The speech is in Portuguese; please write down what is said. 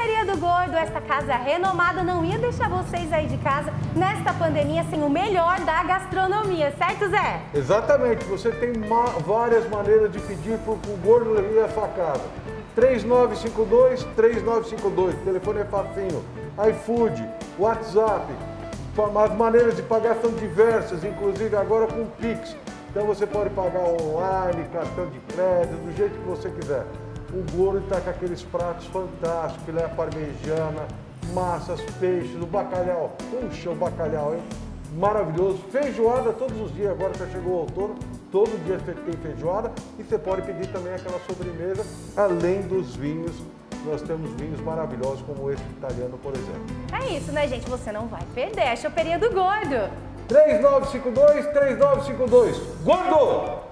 Choperia do Gordo, esta casa renomada não ia deixar vocês aí de casa nesta pandemia sem o melhor da gastronomia, certo, Zé? Exatamente, você tem várias maneiras de pedir para o Gordo ir à sua casa. 3952-3952, o telefone é facinho. iFood, WhatsApp, as maneiras de pagar são diversas, inclusive agora com Pix. Então você pode pagar online, cartão de crédito, do jeito que você quiser. O Gordo está com aqueles pratos fantásticos, filé parmegiana, massas, peixes, o bacalhau. Puxa, o bacalhau, hein? Maravilhoso. Feijoada todos os dias, agora já chegou o outono, todo dia tem feijoada. E você pode pedir também aquela sobremesa, além dos vinhos. Nós temos vinhos maravilhosos, como esse italiano, por exemplo. É isso, né, gente? Você não vai perder a Choperia do Gordo. 3952-3952. Gordo!